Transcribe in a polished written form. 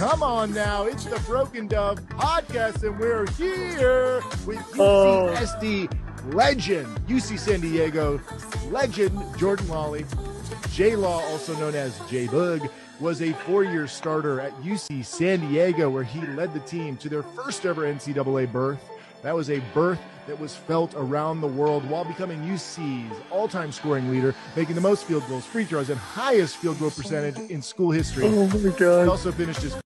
Come on now, it's the Broken Dove podcast, and we're here with UCSD legend, UC San Diego legend, Jordan Lawley. J-Law, also known as J-Bug, was a four-year starter at UC San Diego, where he led the team to their first ever NCAA berth. That was a berth that was felt around the world while becoming UC's all-time scoring leader, making the most field goals, free throws, and highest field goal percentage in school history. Oh my God. He also finished his